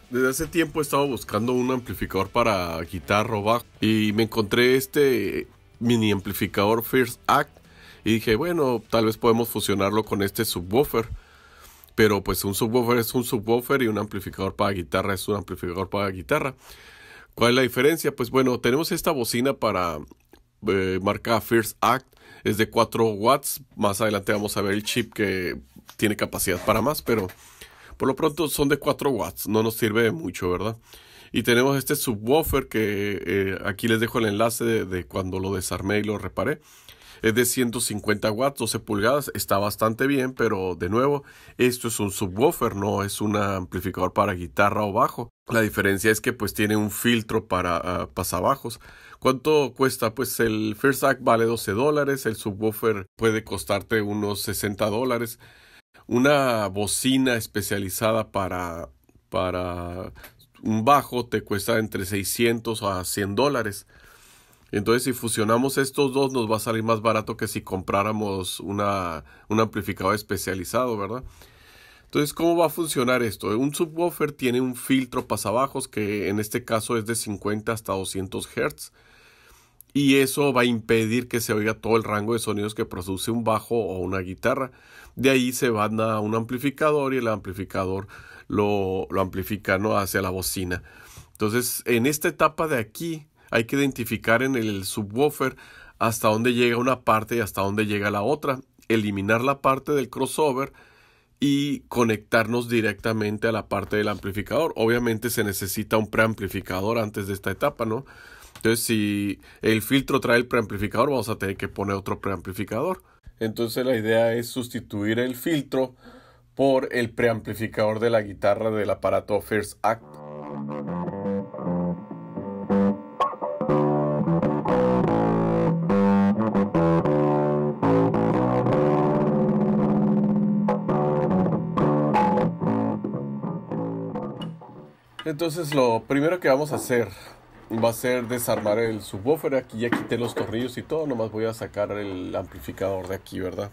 Desde hace tiempo he estado buscando un amplificador para guitarra o bajo y me encontré este mini amplificador First Act y dije, bueno, tal vez podemos fusionarlo con este subwoofer, pero pues un subwoofer es un subwoofer y un amplificador para guitarra es un amplificador para guitarra. ¿Cuál es la diferencia? Pues bueno, tenemos esta bocina para marca First Act, es de 4 watts, más adelante vamos a ver el chip que tiene capacidad para más, pero por lo pronto son de 4 watts, no nos sirve de mucho, ¿verdad? Y tenemos este subwoofer que aquí les dejo el enlace de cuando lo desarmé y lo reparé. Es de 150 watts, 12 pulgadas, está bastante bien, pero de nuevo, esto es un subwoofer, no es un amplificador para guitarra o bajo. La diferencia es que pues tiene un filtro para pasabajos. ¿Cuánto cuesta? Pues el First Act vale $12, el subwoofer puede costarte unos $60. Una bocina especializada para un bajo te cuesta entre $600 a $100. Entonces, si fusionamos estos dos, nos va a salir más barato que si compráramos un amplificador especializado, ¿verdad? Entonces, ¿cómo va a funcionar esto? Un subwoofer tiene un filtro pasabajos que en este caso es de 50 hasta 200 Hz. Y eso va a impedir que se oiga todo el rango de sonidos que produce un bajo o una guitarra. De ahí se van a un amplificador y el amplificador lo amplifica, ¿no?, hacia la bocina. Entonces, en esta etapa de aquí hay que identificar en el subwoofer hasta dónde llega una parte y hasta dónde llega la otra. Eliminar la parte del crossover y conectarnos directamente a la parte del amplificador. Obviamente se necesita un preamplificador antes de esta etapa, ¿no? Entonces, si el filtro trae el preamplificador, vamos a tener que poner otro preamplificador. Entonces, la idea es sustituir el filtro por el preamplificador de la guitarra del aparato First Act. Entonces, lo primero que vamos a hacer va a ser desarmar el subwoofer. Aquí ya quité los tornillos y todo, nomás voy a sacar el amplificador de aquí, ¿verdad?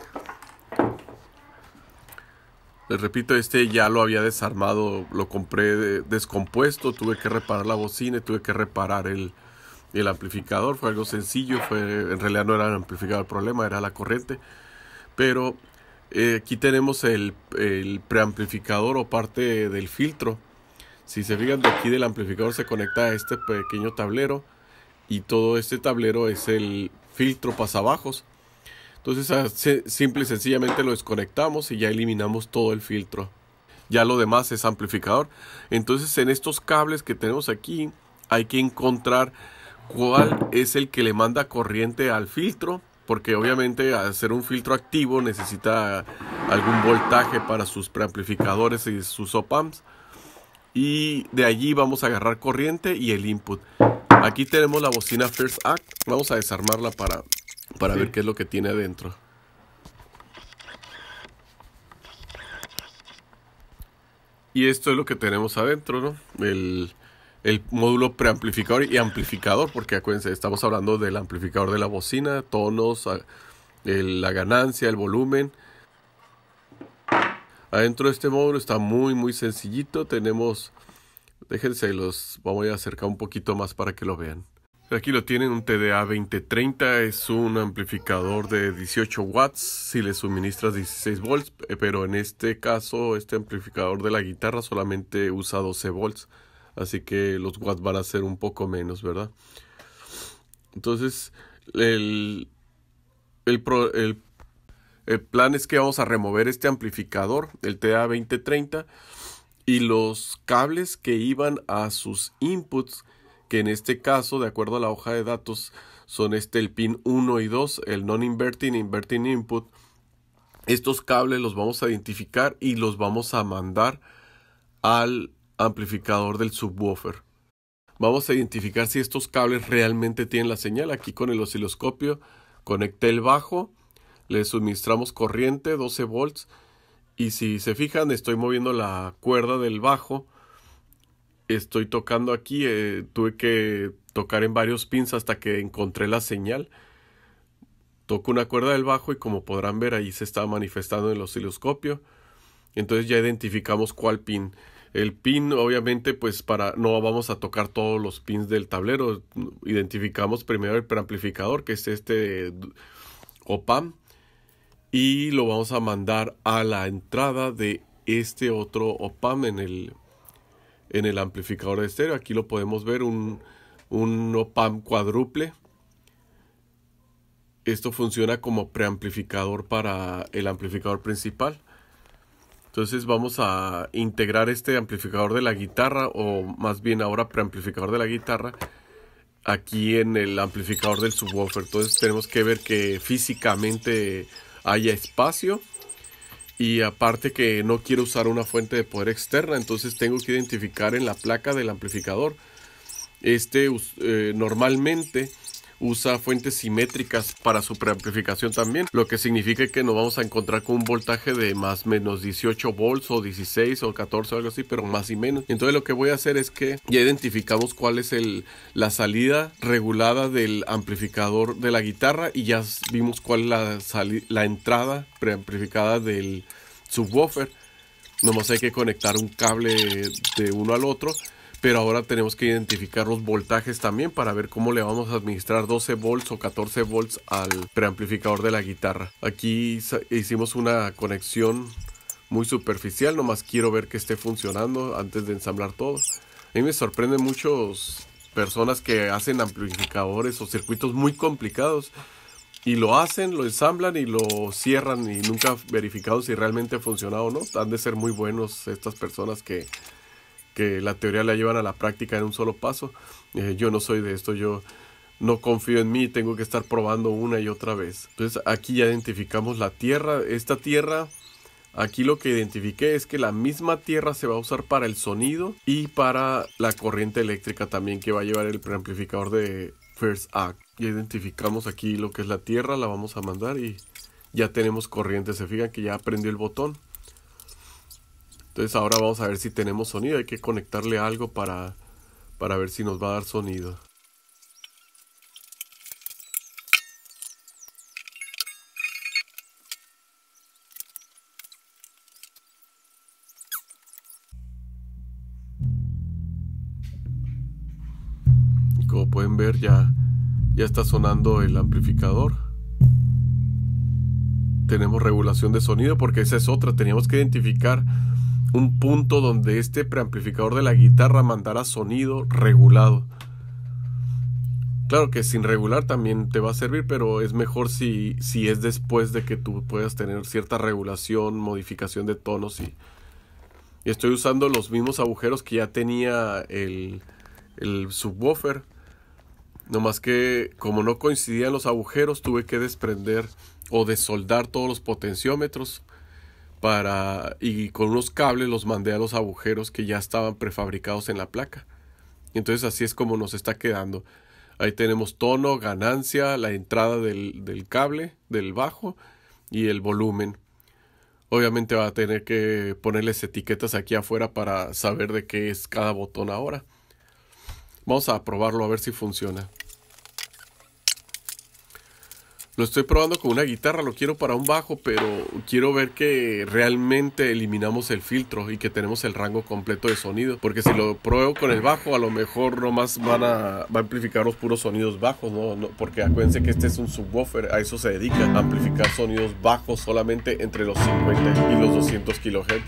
Les repito, este ya lo había desarmado, lo compré descompuesto, tuve que reparar la bocina y tuve que reparar el amplificador. Fue algo sencillo, en realidad no era el amplificador el problema, era la corriente. Pero aquí tenemos el preamplificador o parte del filtro. Si se fijan, de aquí del amplificador se conecta a este pequeño tablero y todo este tablero es el filtro pasabajos. Entonces simple y sencillamente lo desconectamos y ya eliminamos todo el filtro. Ya lo demás es amplificador. Entonces, en estos cables que tenemos aquí hay que encontrar cuál es el que le manda corriente al filtro, porque obviamente al ser un filtro activo necesita algún voltaje para sus preamplificadores y sus op-amps. Y de allí vamos a agarrar corriente y el input. Aquí tenemos la bocina First Act. Vamos a desarmarla para ver qué es lo que tiene adentro. Y esto es lo que tenemos adentro, ¿no? El módulo preamplificador y amplificador, porque acuérdense, estamos hablando del amplificador de la bocina, tonos, la ganancia, el volumen. Adentro de este módulo está muy sencillito. Tenemos, déjense, vamos a acercar un poquito más para que lo vean. Aquí lo tienen, un TDA 2030, es un amplificador de 18 watts si le suministras 16 volts, pero en este caso este amplificador de la guitarra solamente usa 12 volts, así que los watts van a ser un poco menos, ¿verdad? Entonces el plan es que vamos a remover este amplificador, el TDA 2030, y los cables que iban a sus inputs, que en este caso, de acuerdo a la hoja de datos, son el pin 1 y 2, el non-inverting, inverting input. Estos cables los vamos a identificar y los vamos a mandar al amplificador del subwoofer. Vamos a identificar si estos cables realmente tienen la señal. Aquí con el osciloscopio conecté el bajo, le suministramos corriente 12 volts y si se fijan estoy moviendo la cuerda del bajo. Estoy tocando aquí, tuve que tocar en varios pins hasta que encontré la señal. Toco una cuerda del bajo y como podrán ver ahí se está manifestando en el osciloscopio. Entonces ya identificamos cuál pin. El pin, obviamente, pues no vamos a tocar todos los pins del tablero. Identificamos primero el preamplificador, que es este OPAM, y lo vamos a mandar a la entrada de este otro OPAM en el amplificador de estéreo. Aquí lo podemos ver, un OPAM cuádruple. Esto funciona como preamplificador para el amplificador principal. Entonces vamos a integrar este amplificador de la guitarra, o más bien ahora preamplificador de la guitarra, aquí en el amplificador del subwoofer. Entonces tenemos que ver que físicamente haya espacio, y aparte que no quiero usar una fuente de poder externa, entonces tengo que identificar en la placa del amplificador. Normalmente usa fuentes simétricas para su preamplificación también, lo que significa que nos vamos a encontrar con un voltaje de más o menos 18 volts o 16 o 14 o algo así, pero más y menos. Entonces lo que voy a hacer es que ya identificamos cuál es la salida regulada del amplificador de la guitarra, y ya vimos cuál es la entrada preamplificada del subwoofer. Nomás hay que conectar un cable de uno al otro. Pero ahora tenemos que identificar los voltajes también para ver cómo le vamos a administrar 12 volts o 14 volts al preamplificador de la guitarra. Aquí hicimos una conexión muy superficial, nomás quiero ver que esté funcionando antes de ensamblar todo. A mí me sorprenden muchas personas que hacen amplificadores o circuitos muy complicados y lo hacen, lo ensamblan y lo cierran, y nunca han verificado si realmente ha funcionado o no. Han de ser muy buenos estas personas que la teoría la llevan a la práctica en un solo paso. Yo no soy de esto, yo no confío en mí, tengo que estar probando una y otra vez. Entonces aquí ya identificamos la tierra. Esta tierra, aquí lo que identifiqué es que la misma tierra se va a usar para el sonido y para la corriente eléctrica también que va a llevar el preamplificador de First Act. Ya identificamos aquí lo que es la tierra, la vamos a mandar y ya tenemos corriente. Se fijan que ya prendió el botón. Entonces ahora vamos a ver si tenemos sonido. Hay que conectarle algo para ver si nos va a dar sonido. Y como pueden ver, ya está sonando el amplificador. Tenemos regulación de sonido, porque esa es otra. Teníamos que identificar un punto donde este preamplificador de la guitarra mandara sonido regulado. Claro que sin regular también te va a servir, pero es mejor si es después de que tú puedas tener cierta regulación, modificación de tonos. Y estoy usando los mismos agujeros que ya tenía el subwoofer. No más que como no coincidían los agujeros, tuve que desprender o desoldar todos los potenciómetros y con unos cables los mandé a los agujeros que ya estaban prefabricados en la placa. Entonces así es como nos está quedando. Ahí tenemos tono, ganancia, la entrada del cable, del bajo y el volumen. Obviamente va a tener que ponerles etiquetas aquí afuera para saber de qué es cada botón ahora. Vamos a probarlo a ver si funciona. Lo estoy probando con una guitarra, lo quiero para un bajo, pero quiero ver que realmente eliminamos el filtro y que tenemos el rango completo de sonido. Porque si lo pruebo con el bajo, a lo mejor nomás va a amplificar los puros sonidos bajos, ¿no? Porque acuérdense que este es un subwoofer, a eso se dedica, a amplificar sonidos bajos solamente entre los 50 y los 200 kHz.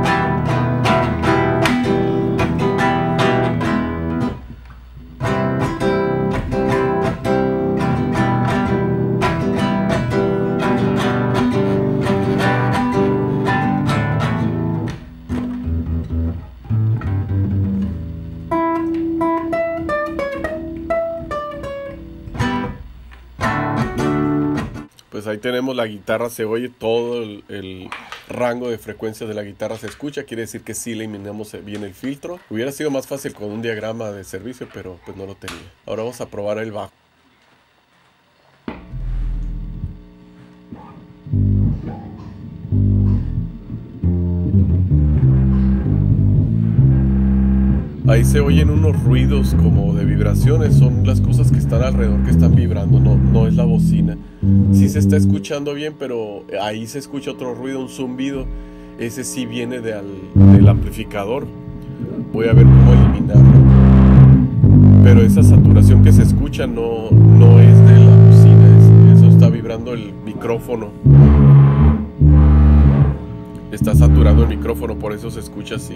Pues ahí tenemos la guitarra, se oye todo el rango de frecuencias de la guitarra se escucha, quiere decir que sí eliminamos bien el filtro. Hubiera sido más fácil con un diagrama de servicio, pero pues no lo tenía. Ahora vamos a probar el bajo. Ahí se oyen unos ruidos como de vibraciones, son las cosas que están alrededor que están vibrando, no es la bocina. Sí se está escuchando bien, pero ahí se escucha otro ruido, un zumbido. Ese sí viene del amplificador. voy a ver cómo eliminarlo. Pero esa saturación que se escucha no es de la bocina, eso está vibrando el micrófono. Está saturado el micrófono, por eso se escucha así.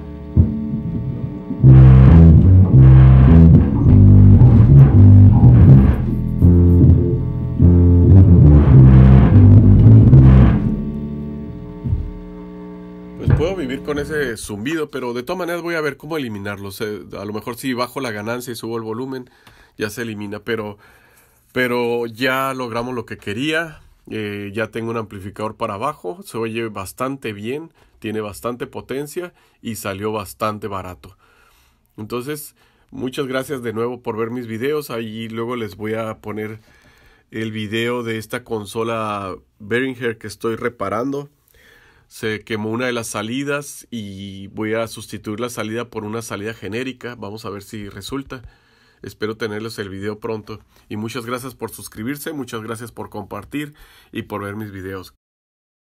Pues puedo vivir con ese zumbido, pero de todas maneras voy a ver cómo eliminarlo. A lo mejor si bajo la ganancia y subo el volumen, ya se elimina, pero ya logramos lo que quería. Ya tengo un amplificador para abajo, se oye bastante bien, tiene bastante potencia y salió bastante barato. Entonces, muchas gracias de nuevo por ver mis videos. Ahí luego les voy a poner el video de esta consola Behringer que estoy reparando. Se quemó una de las salidas y voy a sustituir la salida por una salida genérica. Vamos a ver si resulta. Espero tenerles el video pronto. Y muchas gracias por suscribirse, muchas gracias por compartir y por ver mis videos.